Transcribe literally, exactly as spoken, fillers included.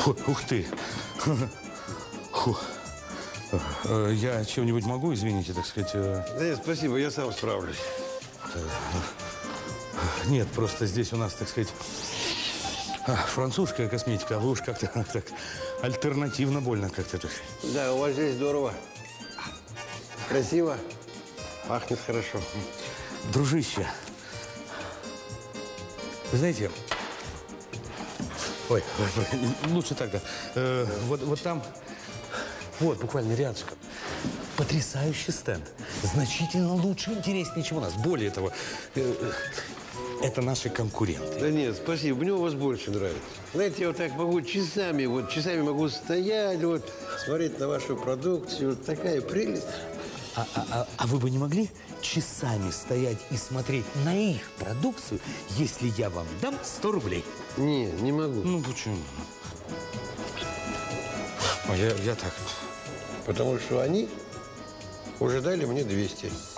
Фу, ух ты. Фу. Я чем-нибудь могу, извините, так сказать? Да нет, спасибо, я сам справлюсь. Нет, просто здесь у нас, так сказать, французская косметика, а вы уж как-то так альтернативно больно как-то. Да, у вас здесь здорово. Красиво. Пахнет хорошо. Дружище, вы знаете, ой, лучше тогда. Э, вот, вот там, вот, буквально рядышком, потрясающий стенд. Значительно лучше, интереснее, чем у нас. Более того, э, это наши конкуренты. Да нет, спасибо, мне у вас больше нравится. Знаете, я вот так могу часами, вот часами могу стоять, вот, смотреть на вашу продукцию. Вот такая прелесть. А, а, а, а вы бы не могли часами стоять и смотреть на их продукцию, если я вам дам сто рублей? Не, не могу. Ну, почему? А я, я так. Потому что они уже дали мне двести.